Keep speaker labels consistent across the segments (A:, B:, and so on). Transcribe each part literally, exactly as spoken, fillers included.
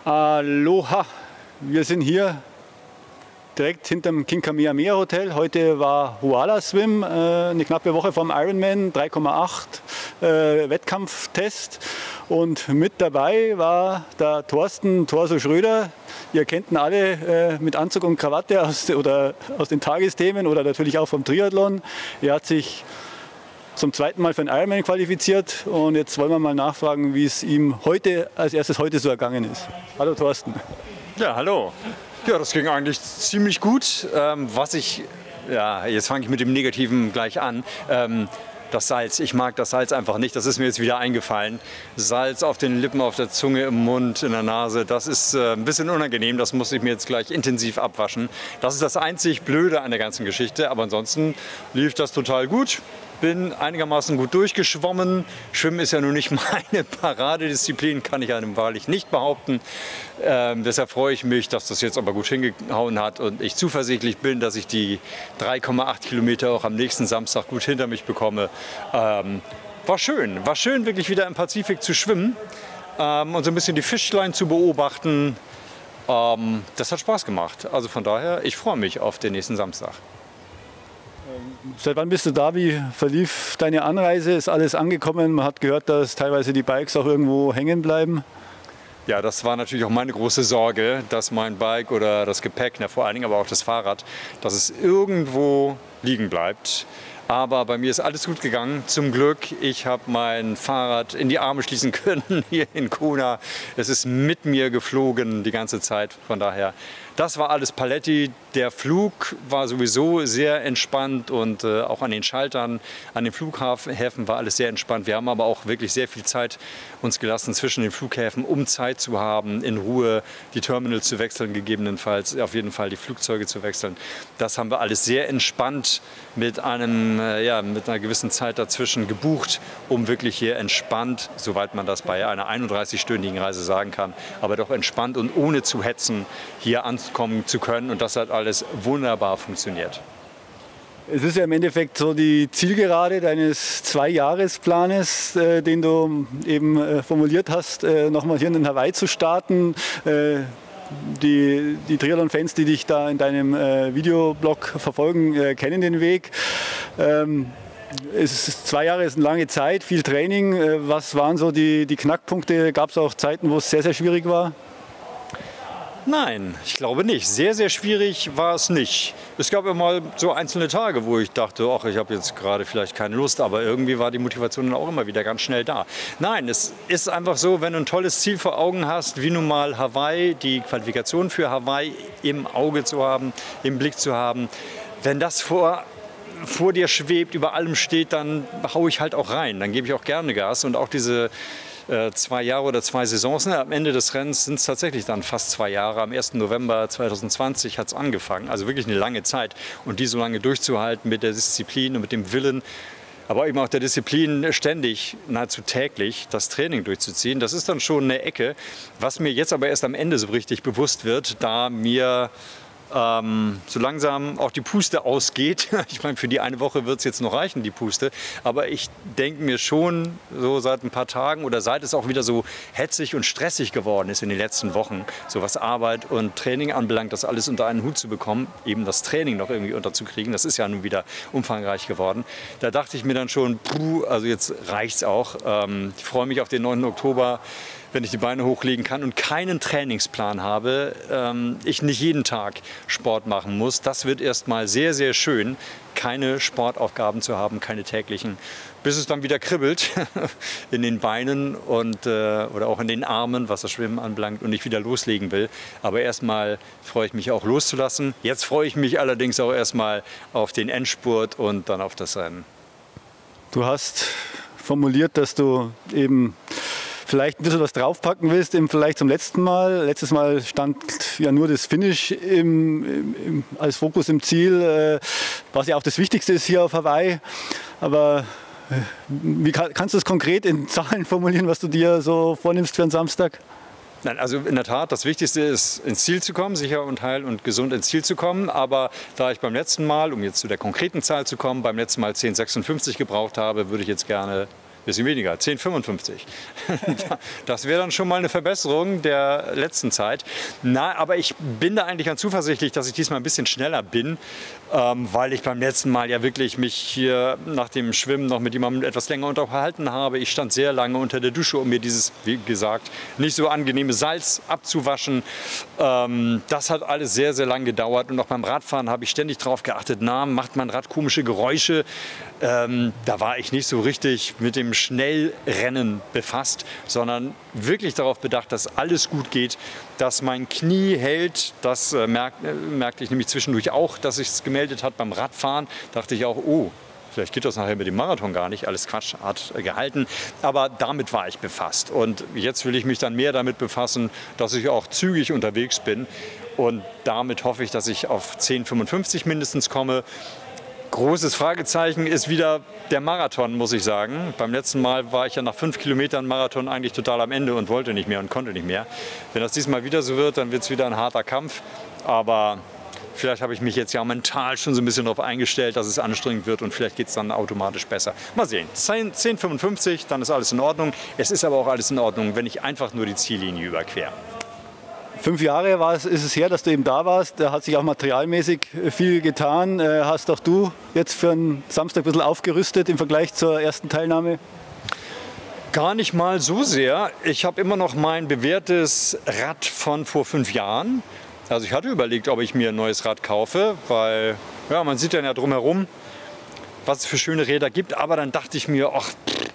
A: Aloha, wir sind hier direkt hinterm King Kamehameha Hotel. Heute war Huala Swim, äh, eine knappe Woche vom Ironman, drei Komma acht äh, Wettkampftest. Und mit dabei war der Thorsten Torso Schröder. Ihr kennt ihn alle äh, mit Anzug und Krawatte aus, oder aus den Tagesthemen oder natürlich auch vom Triathlon. Er hat sich zum zweiten Mal für den Ironman qualifiziert und jetzt wollen wir mal nachfragen, wie es ihm heute als erstes heute so ergangen ist. Hallo Thorsten.
B: Ja, hallo. Ja, das ging eigentlich ziemlich gut. Ähm, was ich, ja, jetzt fange ich mit dem Negativen gleich an. Ähm, das Salz, ich mag das Salz einfach nicht, das ist mir jetzt wieder eingefallen. Salz auf den Lippen, auf der Zunge, im Mund, in der Nase, das ist äh, ein bisschen unangenehm, das muss ich mir jetzt gleich intensiv abwaschen. Das ist das einzig Blöde an der ganzen Geschichte, aber ansonsten lief das total gut. Bin einigermaßen gut durchgeschwommen. Schwimmen ist ja nun nicht meine Paradedisziplin, kann ich einem wahrlich nicht behaupten. Ähm, deshalb freue ich mich, dass das jetzt aber gut hingehauen hat und ich zuversichtlich bin, dass ich die drei Komma acht Kilometer auch am nächsten Samstag gut hinter mich bekomme. Ähm, war schön, war schön wirklich wieder im Pazifik zu schwimmen ähm, und so ein bisschen die Fischlein zu beobachten. Ähm, das hat Spaß gemacht. Also von daher, ich freue mich auf den nächsten Samstag.
A: Seit wann bist du da? Wie verlief deine Anreise? Ist alles angekommen? Man hat gehört, dass teilweise die Bikes auch irgendwo hängen bleiben.
B: Ja, das war natürlich auch meine große Sorge, dass mein Bike oder das Gepäck, na, vor allen Dingen aber auch das Fahrrad, dass es irgendwo liegen bleibt. Aber bei mir ist alles gut gegangen, zum Glück. Ich habe mein Fahrrad in die Arme schließen können hier in Kona. Es ist mit mir geflogen die ganze Zeit, von daher. Das war alles Paletti. Der Flug war sowieso sehr entspannt und äh, auch an den Schaltern, an den Flughäfen war alles sehr entspannt. Wir haben aber auch wirklich sehr viel Zeit uns gelassen zwischen den Flughäfen, um Zeit zu haben, in Ruhe die Terminals zu wechseln, gegebenenfalls auf jeden Fall die Flugzeuge zu wechseln. Das haben wir alles sehr entspannt mit, einem, äh, ja, mit einer gewissen Zeit dazwischen gebucht, um wirklich hier entspannt, soweit man das bei einer einunddreißigstündigen Reise sagen kann, aber doch entspannt und ohne zu hetzen hier ankommen zu können. Und das hat alles wunderbar funktioniert.
A: Es ist ja im Endeffekt so die Zielgerade deines Zwei-Jahres-Planes, äh, den du eben äh, formuliert hast, äh, nochmal hier in Hawaii zu starten. Äh, die die Triathlon-Fans, die dich da in deinem äh, Videoblog verfolgen, äh, kennen den Weg. Ähm, es ist, zwei Jahre ist eine lange Zeit, viel Training. Äh, was waren so die, die Knackpunkte? Gab es auch Zeiten, wo es sehr, sehr schwierig war?
B: Nein, ich glaube nicht. Sehr, sehr schwierig war es nicht. Es gab ja mal so einzelne Tage, wo ich dachte, ach, ich habe jetzt gerade vielleicht keine Lust, aber irgendwie war die Motivation dann auch immer wieder ganz schnell da. Nein, es ist einfach so, wenn du ein tolles Ziel vor Augen hast, wie nun mal Hawaii, die Qualifikation für Hawaii im Auge zu haben, im Blick zu haben, wenn das vor vor dir schwebt, über allem steht, dann haue ich halt auch rein. Dann gebe ich auch gerne Gas und auch diese äh, zwei Jahre oder zwei Saisons. Ne? Am Ende des Rennens sind es tatsächlich dann fast zwei Jahre. Am ersten November zweitausendzwanzig hat es angefangen. Also wirklich eine lange Zeit. Und die so lange durchzuhalten mit der Disziplin und mit dem Willen, aber eben auch der Disziplin, ständig, nahezu täglich das Training durchzuziehen, das ist dann schon eine Ecke. Was mir jetzt aber erst am Ende so richtig bewusst wird, da mir Ähm, so langsam auch die Puste ausgeht. Ich meine, für die eine Woche wird es jetzt noch reichen, die Puste. Aber ich denke mir schon, so seit ein paar Tagen oder seit es auch wieder so hetzig und stressig geworden ist in den letzten Wochen, so was Arbeit und Training anbelangt, das alles unter einen Hut zu bekommen, eben das Training noch irgendwie unterzukriegen, das ist ja nun wieder umfangreich geworden. Da dachte ich mir dann schon, puh, also jetzt reicht's auch. Ähm, ich freue mich auf den neunten Oktober, wenn ich die Beine hochlegen kann und keinen Trainingsplan habe, ähm, ich nicht jeden Tag Sport machen muss. Das wird erstmal sehr, sehr schön, keine Sportaufgaben zu haben, keine täglichen, bis es dann wieder kribbelt in den Beinen und, äh, oder auch in den Armen, was das Schwimmen anbelangt und ich wieder loslegen will. Aber erstmal freue ich mich auch loszulassen. Jetzt freue ich mich allerdings auch erstmal auf den Endspurt und dann auf das Rennen.
A: Du hast formuliert, dass du eben vielleicht ein bisschen was draufpacken willst, im Vergleich zum letzten Mal. Letztes Mal stand ja nur das Finish im, im, als Fokus im Ziel, äh, was ja auch das Wichtigste ist hier auf Hawaii. Aber äh, wie kann, kannst du es konkret in Zahlen formulieren, was du dir so vornimmst für einen Samstag?
B: Nein, also in der Tat, das Wichtigste ist, ins Ziel zu kommen, sicher und heil und gesund ins Ziel zu kommen. Aber da ich beim letzten Mal, um jetzt zu der konkreten Zahl zu kommen, beim letzten Mal zehn Komma sechsundfünfzig gebraucht habe, würde ich jetzt gerne bisschen weniger, zehn fünfundfünfzig. Das wäre dann schon mal eine Verbesserung der letzten Zeit. Na, aber ich bin da eigentlich ganz zuversichtlich, dass ich diesmal ein bisschen schneller bin, ähm, weil ich beim letzten Mal ja wirklich mich hier nach dem Schwimmen noch mit jemandem etwas länger unterhalten habe. Ich stand sehr lange unter der Dusche, um mir dieses, wie gesagt, nicht so angenehme Salz abzuwaschen. Ähm, das hat alles sehr, sehr lang gedauert. Und auch beim Radfahren habe ich ständig darauf geachtet, na, macht mein Rad komische Geräusche. Ähm, da war ich nicht so richtig mit dem Schnellrennen befasst, sondern wirklich darauf bedacht, dass alles gut geht, dass mein Knie hält. Das äh, merk, äh, merkte ich nämlich zwischendurch auch, dass sich es gemeldet hat beim Radfahren. Dachte ich auch, oh, vielleicht geht das nachher mit dem Marathon gar nicht. Alles Quatsch, hat äh, gehalten. Aber damit war ich befasst. Und jetzt will ich mich dann mehr damit befassen, dass ich auch zügig unterwegs bin. Und damit hoffe ich, dass ich auf zehn fünfundfünfzig mindestens komme. Großes Fragezeichen ist wieder der Marathon, muss ich sagen. Beim letzten Mal war ich ja nach fünf Kilometern Marathon eigentlich total am Ende und wollte nicht mehr und konnte nicht mehr. Wenn das diesmal wieder so wird, dann wird es wieder ein harter Kampf. Aber vielleicht habe ich mich jetzt ja mental schon so ein bisschen darauf eingestellt, dass es anstrengend wird und vielleicht geht es dann automatisch besser. Mal sehen. zehn fünfundfünfzig, dann ist alles in Ordnung. Es ist aber auch alles in Ordnung, wenn ich einfach nur die Ziellinie überquere.
A: Fünf Jahre war es, ist es her, dass du eben da warst. Da hat sich auch materialmäßig viel getan. Hast auch du jetzt für einen Samstag ein bisschen aufgerüstet im Vergleich zur ersten Teilnahme?
B: Gar nicht mal so sehr. Ich habe immer noch mein bewährtes Rad von vor fünf Jahren. Also ich hatte überlegt, ob ich mir ein neues Rad kaufe, weil ja, man sieht dann ja drumherum, was es für schöne Räder gibt. Aber dann dachte ich mir, ach,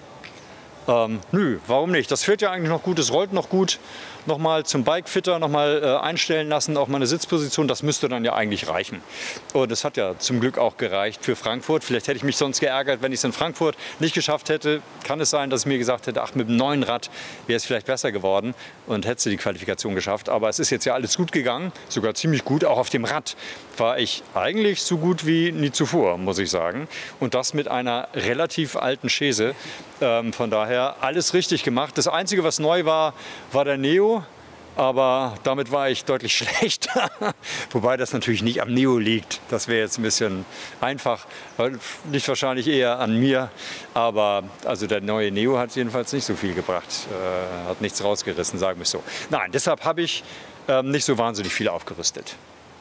B: ähm, nö, warum nicht? Das fährt ja eigentlich noch gut, es rollt noch gut. Nochmal zum Bikefitter nochmal äh, einstellen lassen, auch meine Sitzposition, das müsste dann ja eigentlich reichen. Und das hat ja zum Glück auch gereicht für Frankfurt. Vielleicht hätte ich mich sonst geärgert, wenn ich es in Frankfurt nicht geschafft hätte. Kann es sein, dass ich mir gesagt hätte, ach, mit dem neuen Rad wäre es vielleicht besser geworden und hätte die Qualifikation geschafft. Aber es ist jetzt ja alles gut gegangen, sogar ziemlich gut. Auch auf dem Rad war ich eigentlich so gut wie nie zuvor, muss ich sagen. Und das mit einer relativ alten Chaise. Ähm, von daher alles richtig gemacht. Das Einzige, was neu war, war der Neo. Aber damit war ich deutlich schlechter. Wobei das natürlich nicht am Neo liegt. Das wäre jetzt ein bisschen einfach. Liegt wahrscheinlich eher an mir. Aber also der neue Neo hat jedenfalls nicht so viel gebracht. Äh, hat nichts rausgerissen, sagen wir es so. Nein, deshalb habe ich äh, nicht so wahnsinnig viel aufgerüstet.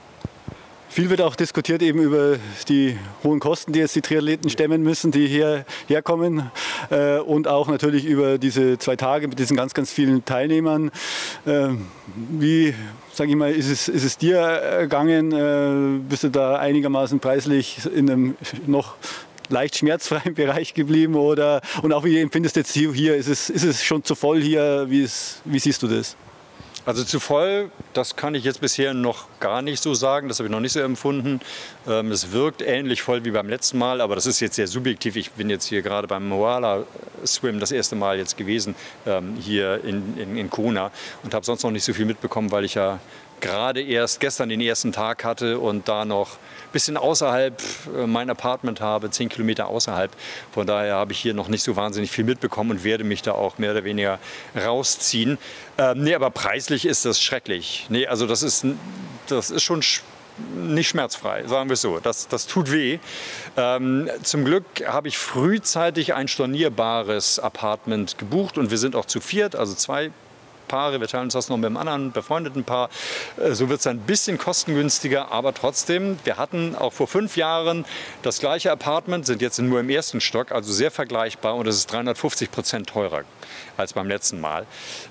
A: Viel wird auch diskutiert eben über die hohen Kosten, die jetzt die Triathleten stemmen müssen, die hierher kommen. Äh, und auch natürlich über diese zwei Tage mit diesen ganz, ganz vielen Teilnehmern. Äh, wie, sage ich mal, ist es, ist es dir ergangen? Äh, bist du da einigermaßen preislich in einem noch leicht schmerzfreien Bereich geblieben? Oder, und auch wie empfindest du jetzt hier? Ist es, ist es schon zu voll hier? Wie, ist, wie siehst du das?
B: Also zu voll, das kann ich jetzt bisher noch gar nicht so sagen, das habe ich noch nicht so empfunden. Ähm, es wirkt ähnlich voll wie beim letzten Mal, aber das ist jetzt sehr subjektiv. Ich bin jetzt hier gerade beim Moala Swim das erste Mal jetzt gewesen, ähm, hier in, in, in Kona und habe sonst noch nicht so viel mitbekommen, weil ich ja gerade erst gestern den ersten Tag hatte und da noch ein bisschen außerhalb mein Apartment habe, zehn Kilometer außerhalb. Von daher habe ich hier noch nicht so wahnsinnig viel mitbekommen und werde mich da auch mehr oder weniger rausziehen. Ähm, nee, aber preislich ist das schrecklich. Nee, also das ist, das ist schon sch nicht schmerzfrei, sagen wir es so. Das, das tut weh. Ähm, zum Glück habe ich frühzeitig ein stornierbares Apartment gebucht und wir sind auch zu viert, also zwei Paare, wir teilen uns das noch mit einem anderen befreundeten Paar. So wird es ein bisschen kostengünstiger, aber trotzdem, wir hatten auch vor fünf Jahren das gleiche Apartment, sind jetzt nur im ersten Stock, also sehr vergleichbar und es ist dreihundertfünfzig Prozent teurer als beim letzten Mal.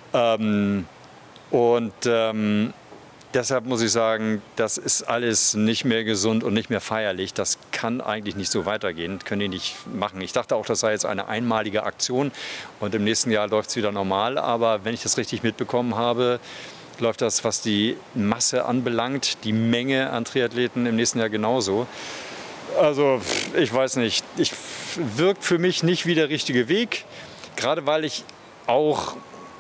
B: Ähm, und ähm, deshalb muss ich sagen, das ist alles nicht mehr gesund und nicht mehr feierlich. Das kann eigentlich nicht so weitergehen, können die nicht machen. Ich dachte auch, das sei jetzt eine einmalige Aktion und im nächsten Jahr läuft es wieder normal. Aber wenn ich das richtig mitbekommen habe, läuft das, was die Masse anbelangt, die Menge an Triathleten im nächsten Jahr genauso. Also ich weiß nicht, ich, wirkt für mich nicht wie der richtige Weg, gerade weil ich auch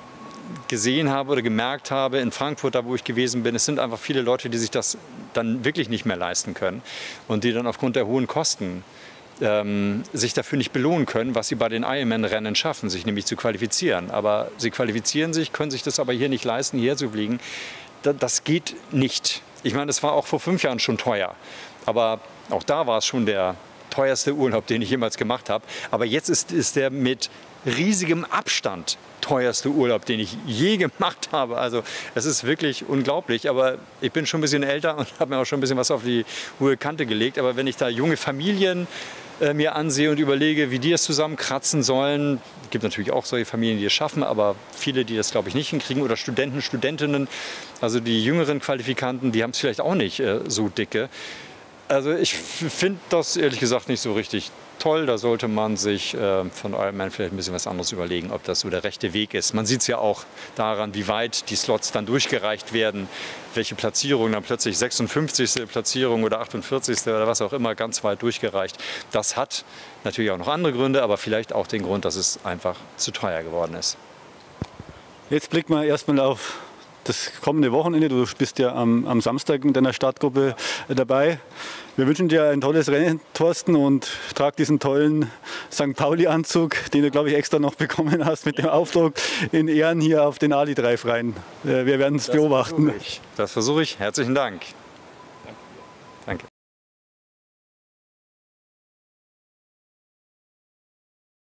B: gesehen habe oder gemerkt habe in Frankfurt, da wo ich gewesen bin, es sind einfach viele Leute, die sich das dann wirklich nicht mehr leisten können und die dann aufgrund der hohen Kosten ähm, sich dafür nicht belohnen können, was sie bei den Ironman-Rennen schaffen, sich nämlich zu qualifizieren. Aber sie qualifizieren sich, können sich das aber hier nicht leisten, hierher zu fliegen. Das, das geht nicht. Ich meine, das war auch vor fünf Jahren schon teuer, aber auch da war es schon der teuerste Urlaub, den ich jemals gemacht habe. Aber jetzt ist, ist der mit riesigem Abstand teuerste Urlaub, den ich je gemacht habe. Also es ist wirklich unglaublich. Aber ich bin schon ein bisschen älter und habe mir auch schon ein bisschen was auf die hohe Kante gelegt. Aber wenn ich da junge Familien äh, mir ansehe und überlege, wie die es zusammenkratzen sollen, es gibt natürlich auch solche Familien, die es schaffen, aber viele, die das, glaube ich, nicht hinkriegen. Oder Studenten, Studentinnen, also die jüngeren Qualifikanten, die haben es vielleicht auch nicht äh, so dicke. Also ich finde das ehrlich gesagt nicht so richtig toll. Da sollte man sich äh, von Ironman vielleicht ein bisschen was anderes überlegen, ob das so der rechte Weg ist. Man sieht es ja auch daran, wie weit die Slots dann durchgereicht werden, welche Platzierung dann plötzlich sechsundfünfzigste Platzierung oder achtundvierzigste oder was auch immer ganz weit durchgereicht. Das hat natürlich auch noch andere Gründe, aber vielleicht auch den Grund, dass es einfach zu teuer geworden ist.
A: Jetzt blicken wir erstmal auf das kommende Wochenende. Du bist ja am, am Samstag mit deiner Startgruppe dabei. Wir wünschen dir ein tolles Rennen, Thorsten, und trag diesen tollen Sankt Pauli-Anzug, den du, glaube ich, extra noch bekommen hast, mit dem Aufdruck in Ehren hier auf den Ali drei Freien. Wir werden es beobachten.
B: Das versuche ich. Herzlichen Dank.